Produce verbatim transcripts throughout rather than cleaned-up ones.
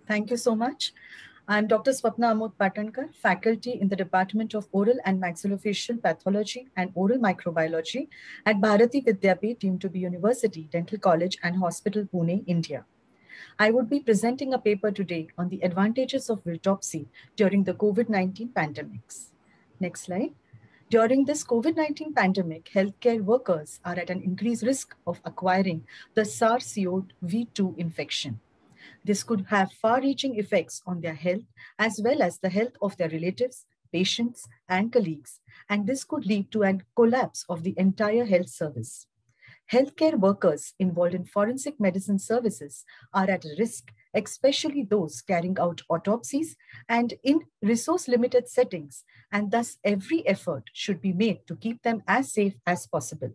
Thank you so much. I'm Doctor Swapna Amod Patankar, faculty in the Department of Oral and Maxillofacial Pathology and Oral Microbiology at Bharati Vidyapeeth, deemed to be University, Dental College and Hospital, Pune, India. I would be presenting a paper today on the advantages of Virtopsy during the COVID nineteen pandemics. Next slide. During this COVID nineteen pandemic, healthcare workers are at an increased risk of acquiring the SARS-C o V two infection. This could have far-reaching effects on their health as well as the health of their relatives, patients, and colleagues, and this could lead to a collapse of the entire health service. Healthcare workers involved in forensic medicine services are at risk, especially those carrying out autopsies and in resource-limited settings, and thus every effort should be made to keep them as safe as possible.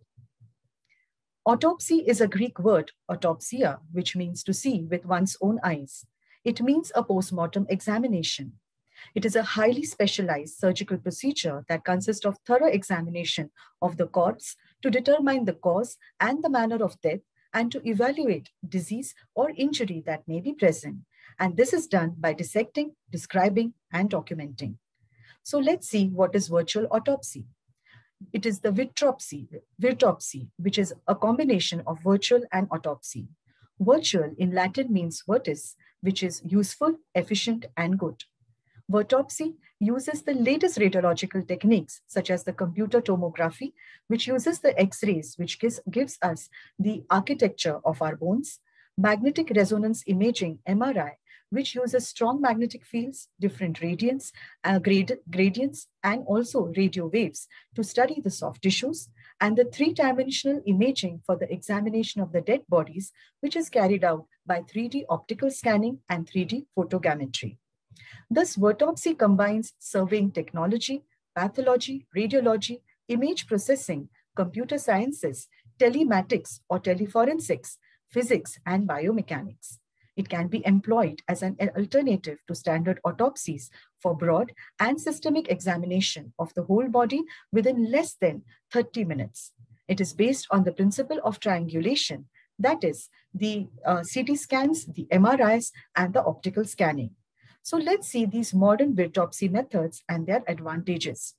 Autopsy is a Greek word, autopsia, which means to see with one's own eyes. It means a post-mortem examination. It is a highly specialized surgical procedure that consists of thorough examination of the corpse to determine the cause and the manner of death and to evaluate disease or injury that may be present. And this is done by dissecting, describing, and documenting. So let's see what is virtual autopsy. It is the Virtopsy, Virtopsy, which is a combination of virtual and autopsy. Virtual in Latin means virtus, which is useful, efficient, and good. Virtopsy uses the latest radiological techniques, such as the computer tomography, which uses the X-rays, which gives, gives us the architecture of our bones, magnetic resonance imaging, M R I, which uses strong magnetic fields, different radiants, uh, grad gradients, and also radio waves to study the soft tissues, and the three-dimensional imaging for the examination of the dead bodies, which is carried out by three D optical scanning and three D photogrammetry. Thus, Virtopsy combines surveying technology, pathology, radiology, image processing, computer sciences, telematics or teleforensics, physics, and biomechanics. It can be employed as an alternative to standard autopsies for broad and systemic examination of the whole body within less than thirty minutes. It is based on the principle of triangulation, that is, the uh, C T scans, the M R Is, and the optical scanning. So let's see these modern Virtopsy methods and their advantages.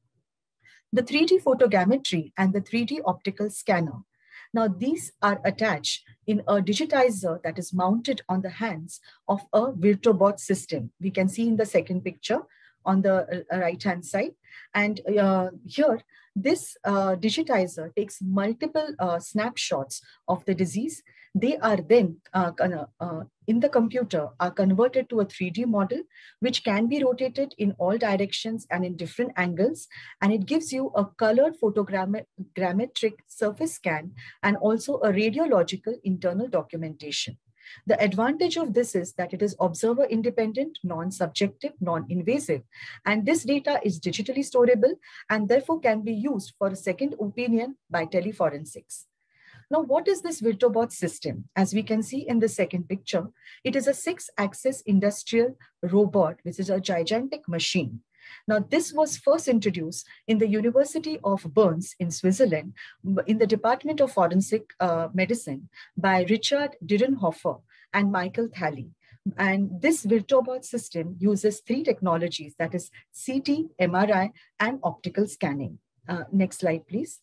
The three D photogrammetry and the three D optical scanner. Now, these are attached in a digitizer that is mounted on the hands of a Virtobot system. We can see in the second picture on the right-hand side. And uh, here, this uh, digitizer takes multiple uh, snapshots of the disease. They are then, uh, uh, in the computer, are converted to a three D model, which can be rotated in all directions and in different angles. And it gives you a colored photogrammetric surface scan and also a radiological internal documentation. The advantage of this is that it is observer independent, non-subjective, non-invasive, and this data is digitally storable and therefore can be used for a second opinion by teleforensics. Now, what is this Virtobot system? As we can see in the second picture, it is a six-axis industrial robot, which is a gigantic machine. Now, this was first introduced in the University of Bern in Switzerland in the Department of Forensic uh, Medicine by Richard Dierenhofer and Michael Thally. And this Virtobot system uses three technologies, that is C T, M R I, and optical scanning. Uh, next slide, please.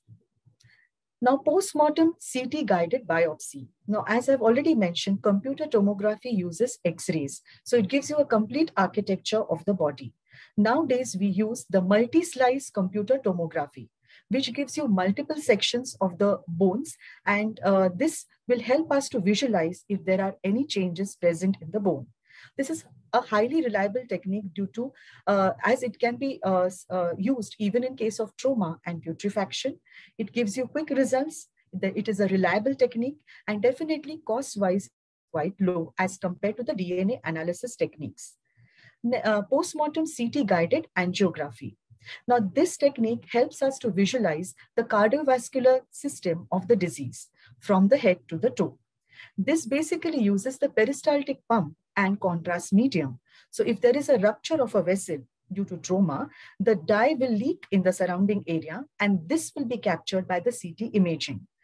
Now, post-mortem C T-guided biopsy. Now, as I've already mentioned, computer tomography uses X-rays. So it gives you a complete architecture of the body. Nowadays, we use the multi-slice computer tomography, which gives you multiple sections of the bones. And uh, this will help us to visualize if there are any changes present in the bone. This is a highly reliable technique due to, uh, as it can be uh, uh, used even in case of trauma and putrefaction. It gives you quick results. It is a reliable technique and definitely cost-wise quite low as compared to the D N A analysis techniques. Uh, Post-mortem C T-guided angiography. Now, this technique helps us to visualize the cardiovascular system of the disease from the head to the toe. This basically uses the peristaltic pump and contrast medium. So if there is a rupture of a vessel due to trauma, the dye will leak in the surrounding area, and this will be captured by the C T imaging.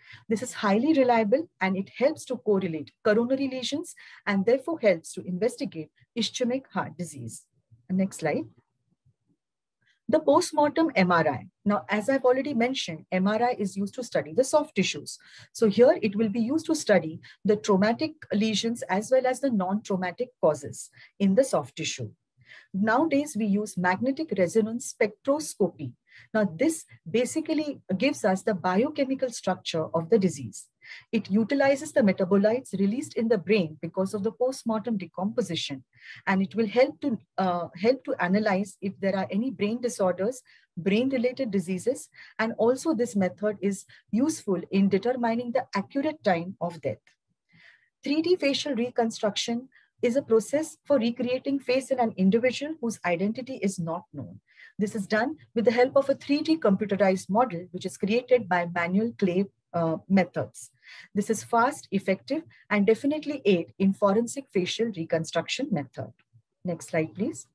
This is highly reliable and it helps to correlate coronary lesions and therefore helps to investigate ischemic heart disease. Next slide. The postmortem M R I. Now, as I've already mentioned, M R I is used to study the soft tissues. So here it will be used to study the traumatic lesions as well as the non-traumatic causes in the soft tissue. Nowadays, we use magnetic resonance spectroscopy. Now, this basically gives us the biochemical structure of the disease. It utilizes the metabolites released in the brain because of the postmortem decomposition, and it will help to uh, help to analyze if there are any brain disorders, brain-related diseases, and also this method is useful in determining the accurate time of death. three D facial reconstruction is a process for recreating face in an individual whose identity is not known. This is done with the help of a three D computerized model, which is created by manual clay uh, methods. This is fast, effective, and definitely aid in forensic facial reconstruction method. Next slide, please.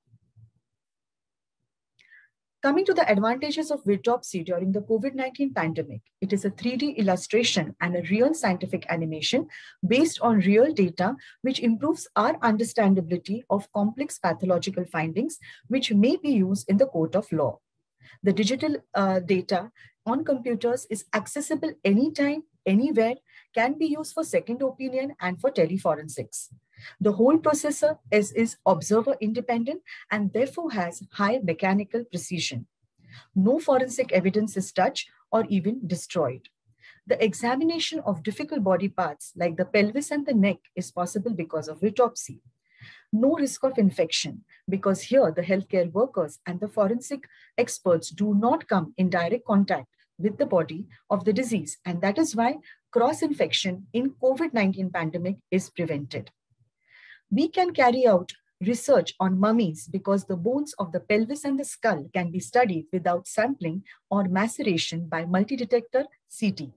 Coming to the advantages of Virtopsy during the COVID nineteen pandemic, it is a three D illustration and a real scientific animation based on real data, which improves our understandability of complex pathological findings, which may be used in the court of law. The digital uh, data on computers is accessible anytime, anywhere, can be used for second opinion and for teleforensics. The whole processor is, is observer independent and therefore has high mechanical precision. No forensic evidence is touched or even destroyed. The examination of difficult body parts like the pelvis and the neck is possible because of Virtopsy. No risk of infection because here the healthcare workers and the forensic experts do not come in direct contact with the body of the disease, and that is why cross-infection in COVID nineteen pandemic is prevented. We can carry out research on mummies because the bones of the pelvis and the skull can be studied without sampling or maceration by multi-detector C T.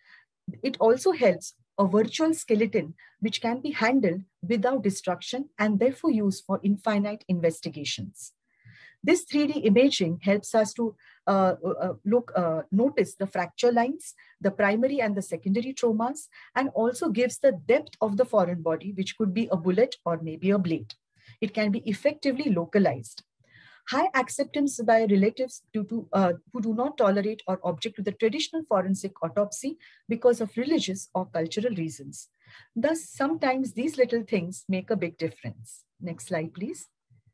It also helps a virtual skeleton which can be handled without destruction and therefore used for infinite investigations. This three D imaging helps us to uh, uh, look, uh, notice the fracture lines, the primary and the secondary traumas, and also gives the depth of the foreign body, which could be a bullet or maybe a blade. It can be effectively localized. High acceptance by relatives due to, uh, who do not tolerate or object to the traditional forensic autopsy because of religious or cultural reasons. Thus, sometimes these little things make a big difference. Next slide, please.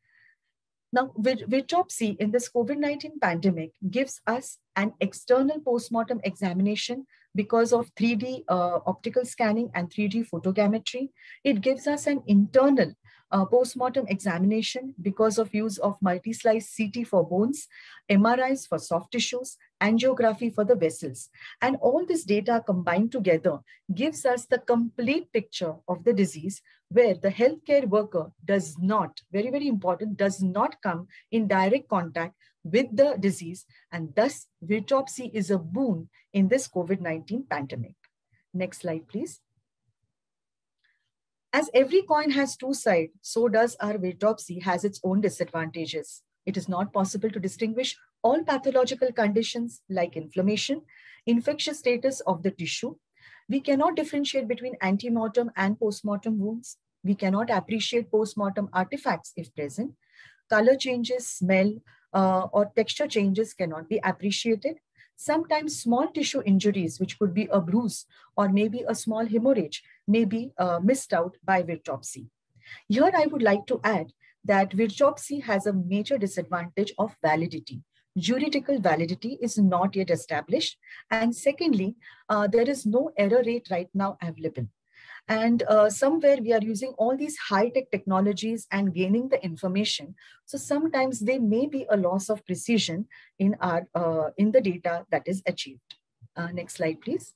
Now, Virtopsy in this COVID nineteen pandemic gives us an external postmortem examination because of three D uh, optical scanning and three D photogrammetry. It gives us an internal uh, postmortem examination because of use of multi-slice C T for bones, M R Is for soft tissues, angiography for the vessels. And all this data combined together gives us the complete picture of the disease, where the healthcare worker does not, very, very important, does not come in direct contact with the disease. And thus, Virtopsy is a boon in this COVID nineteen pandemic. Next slide, please. As every coin has two sides, so does our Virtopsy has its own disadvantages. It is not possible to distinguish all pathological conditions like inflammation, infectious status of the tissue. We cannot differentiate between antemortem and postmortem wounds. We cannot appreciate postmortem artifacts if present. Color changes, smell, uh, or texture changes cannot be appreciated. Sometimes small tissue injuries, which could be a bruise or maybe a small hemorrhage, may be uh, missed out by Virtopsy. Here I would like to add that Virtopsy has a major disadvantage of validity. Juridical validity is not yet established. And secondly, uh, there is no error rate right now available. And uh, somewhere we are using all these high-tech technologies and gaining the information. So sometimes there may be a loss of precision in, our, uh, in the data that is achieved. Uh, next slide, please.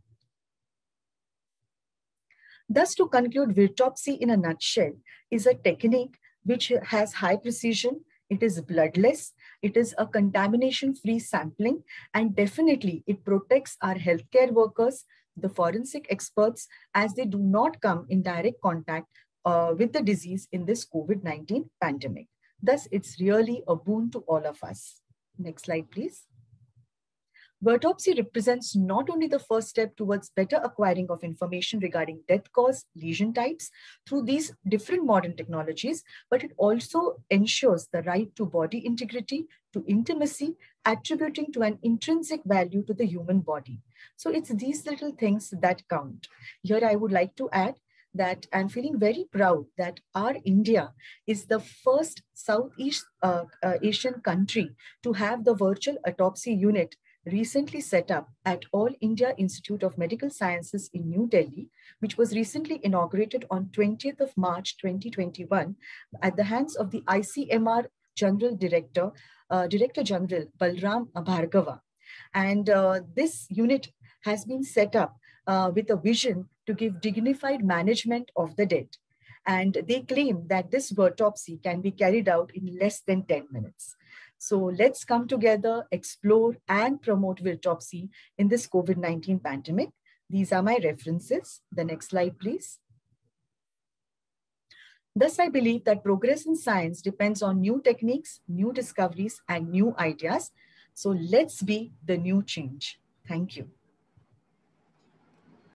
Thus, to conclude, Virtopsy in a nutshell is a technique which has high precision. It is bloodless. It is a contamination-free sampling, and definitely it protects our healthcare workers, the forensic experts, as they do not come in direct contact uh, with the disease in this COVID nineteen pandemic. Thus, it's really a boon to all of us. Next slide, please. Virtopsy represents not only the first step towards better acquiring of information regarding death cause, lesion types through these different modern technologies, but it also ensures the right to body integrity, to intimacy, attributing to an intrinsic value to the human body. So it's these little things that count. Here I would like to add that I'm feeling very proud that our India is the first Southeast uh, uh, Asian country to have the virtual autopsy unit recently set up at All India Institute of Medical Sciences in New Delhi, which was recently inaugurated on twentieth of March twenty twenty-one at the hands of the I C M R General Director, uh, Director General Balram Bhargava. And uh, this unit has been set up uh, with a vision to give dignified management of the dead. And they claim that this virtopsy can be carried out in less than ten minutes. So let's come together, explore and promote virtopsy in this COVID nineteen pandemic. These are my references. The next slide, please. Thus, I believe that progress in science depends on new techniques, new discoveries, and new ideas. So let's be the new change. Thank you.